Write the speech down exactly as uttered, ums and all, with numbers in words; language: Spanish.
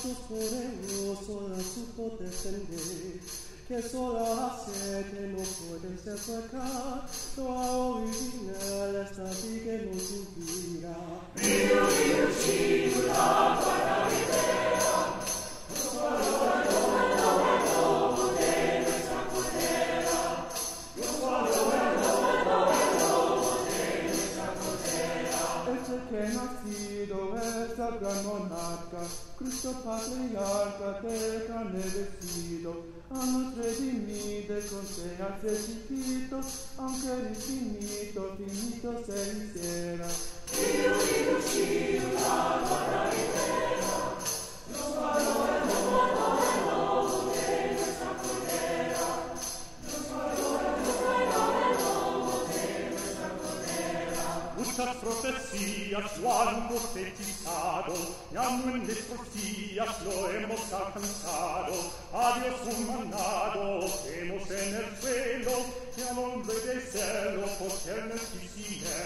brazos poderosos la supo defender, que solo hace que no puedes acercar, lo original hasta ti que nos inspira. Dio riuscito la guarda idea, lo sguardo è l'uomo de nuestra cordera, lo sguardo è l'uomo de nuestra cordera. Ese que nacido es la gran monarca, Cristo patriarca de carne vestido, a nos redimido con se hace chiquito, aunque el infinito, finito se hiciera. Dio riuscito la guarda idea, lo sguardo è l'uomo de nuestra cordera, lo sguardo è l'uomo de nuestra cordera. Muchas profecías lo han profetizado, y aún en profecías lo hemos alcanzado. A Dios humanado vemos en el suelo, y al hombre de cielo por el Melquisedec.